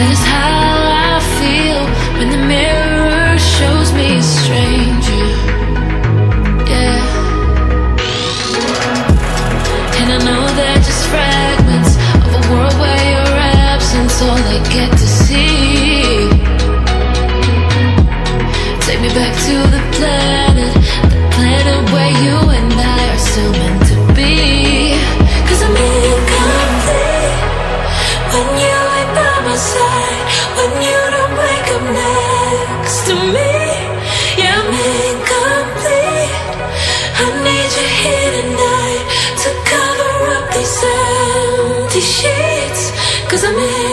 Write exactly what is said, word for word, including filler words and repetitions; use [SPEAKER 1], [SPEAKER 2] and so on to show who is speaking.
[SPEAKER 1] is how I feel when the mirror shows me a stranger. Yeah. And I know they're just fragments of a world where your absence all I get to see. Take me back to the planet, the planet where you and I are still meant to be. Cause I'm incomplete when you ain't by my side, when you don't wake up next to me. Yeah, I'm incomplete. I need you here tonight to cover up these empty sheets. Cause I'm in